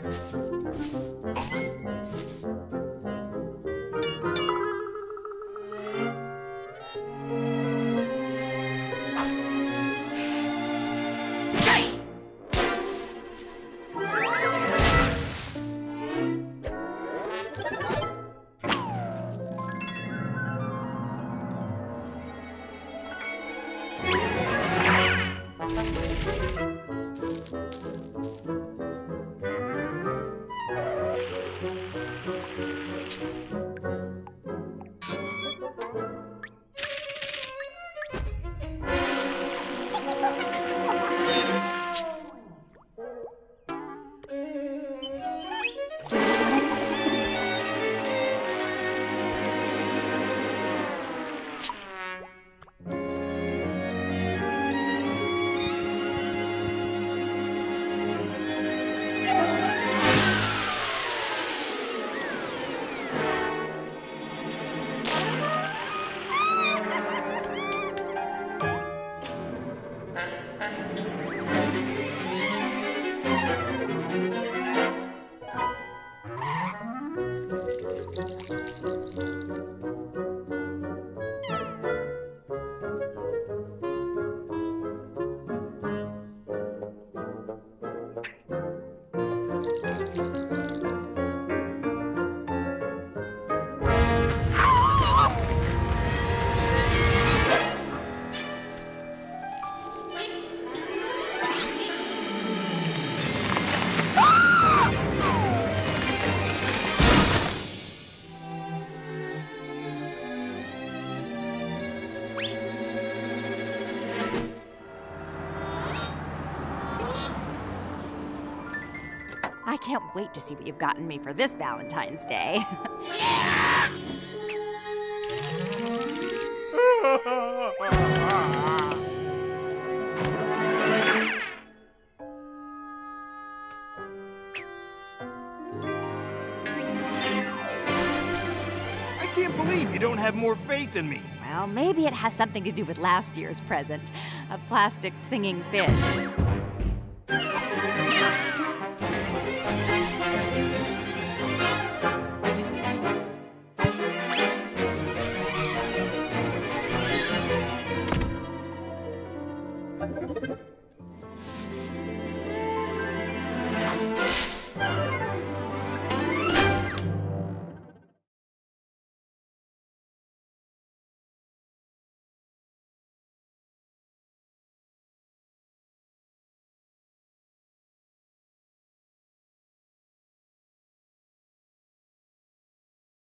I can't wait to see what you've gotten me for this Valentine's Day. I can't believe you don't have more faith in me. Well, maybe it has something to do with last year's present, a plastic singing fish.